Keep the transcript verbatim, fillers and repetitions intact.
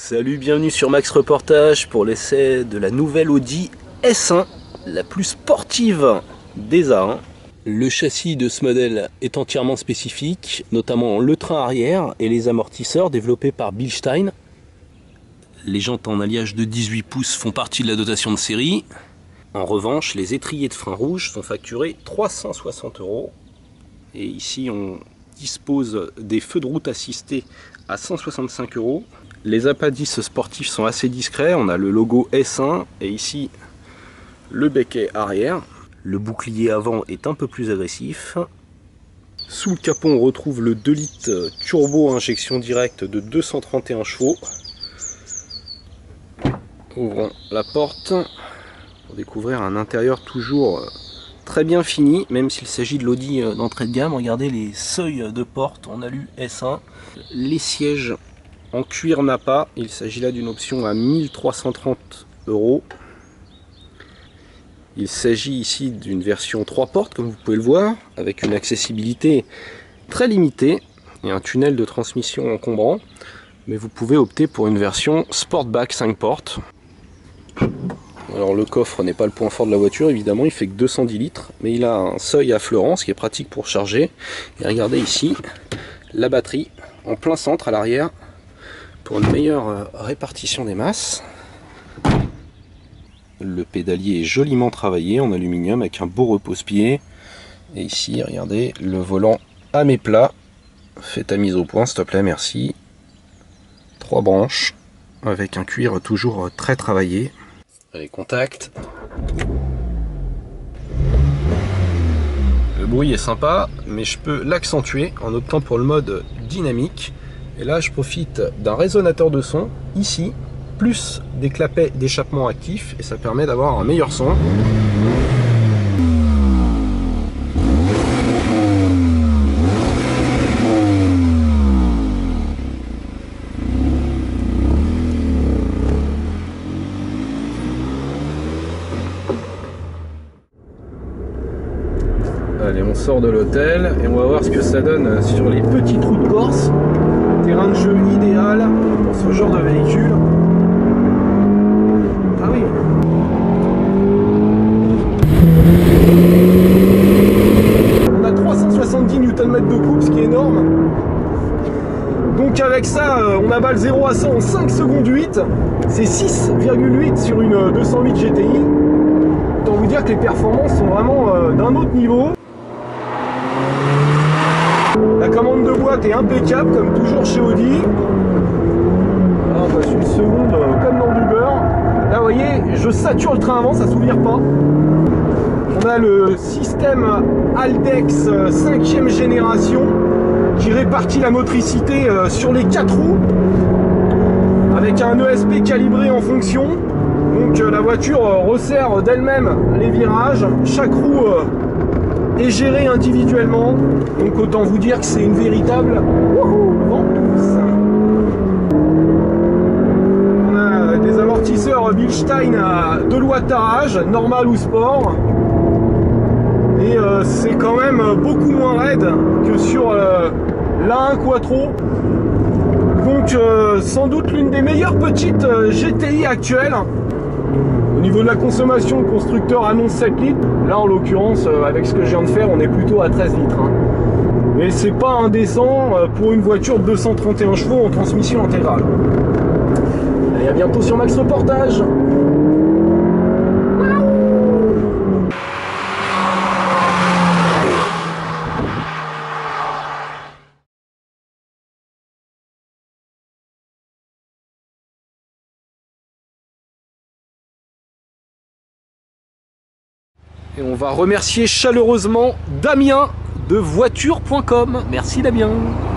Salut, bienvenue sur Max Reportage pour l'essai de la nouvelle Audi S un, la plus sportive des A un. Le châssis de ce modèle est entièrement spécifique, notamment le train arrière et les amortisseurs développés par Bilstein. Les jantes en alliage de dix-huit pouces font partie de la dotation de série. En revanche, les étriers de frein rouge sont facturés trois cent soixante euros. Et ici, on dispose des feux de route assistés à cent soixante-cinq euros. Les appendices sportifs sont assez discrets. On a le logo S un et ici le becquet arrière. Le bouclier avant est un peu plus agressif. Sous le capot, on retrouve le deux litres turbo injection directe de deux cent trente et un chevaux. Ouvrons la porte pour découvrir un intérieur toujours très bien fini, même s'il s'agit de l'Audi d'entrée de gamme. Regardez les seuils de porte en alu S un. Les sièges en cuir Nappa, il s'agit là d'une option à mille trois cent trente euros. Il s'agit ici d'une version trois portes, comme vous pouvez le voir, avec une accessibilité très limitée et un tunnel de transmission encombrant. Mais vous pouvez opter pour une version Sportback cinq portes. Alors le coffre n'est pas le point fort de la voiture, évidemment, il fait que deux cent dix litres, mais il a un seuil à fleurance qui est pratique pour charger. Et regardez ici, la batterie en plein centre à l'arrière pour une meilleure répartition des masses. Le pédalier est joliment travaillé en aluminium avec un beau repose-pied. Et ici, regardez, le volant à mes plats. Fais ta mise au point, s'il te plaît, merci. Trois branches avec un cuir toujours très travaillé. Les contacts. Le bruit est sympa, mais je peux l'accentuer en optant pour le mode dynamique. Et là, je profite d'un résonateur de son ici, plus des clapets d'échappement actifs, et ça permet d'avoir un meilleur son. Allez, on sort de l'hôtel et on va voir ce que ça donne sur les petites routes corse. Terrain de jeu idéal pour ce genre de véhicule. Ah oui. On a trois cent soixante-dix newton mètres de coupe, ce qui est énorme. Donc avec ça, on abat le zéro à cent en cinq secondes huit. C'est six virgule huit sur une deux cent huit G T I. Autant vous dire que les performances sont vraiment d'un autre niveau. La commande de boîte est impeccable, comme toujours chez Audi. Là, on passe une seconde comme dans du beurre. Là, vous voyez, je sature le train avant, ça ne s'ouvre pas. On a le système Haldex cinquième génération qui répartit la motricité sur les quatre roues avec un E S P calibré en fonction. Donc la voiture resserre d'elle-même les virages. Chaque roue est gérée individuellement. Donc autant vous dire que c'est une véritable ventouse. On a des amortisseurs Bilstein à deux wattage, normal ou sport. Et euh, c'est quand même beaucoup moins raide que sur euh, l'A un Quattro. Donc euh, sans doute l'une des meilleures petites euh, G T I actuelles. Au niveau de la consommation, le constructeur annonce sept litres. Là, en l'occurrence, euh, avec ce que je viens de faire, on est plutôt à treize litres. Hein. Mais c'est pas indécent euh, pour une voiture de deux cent trente et un chevaux en transmission intégrale. Allez, à bientôt sur Max Reportage. Et on va remercier chaleureusement Damien de voiture point com. Merci Damien.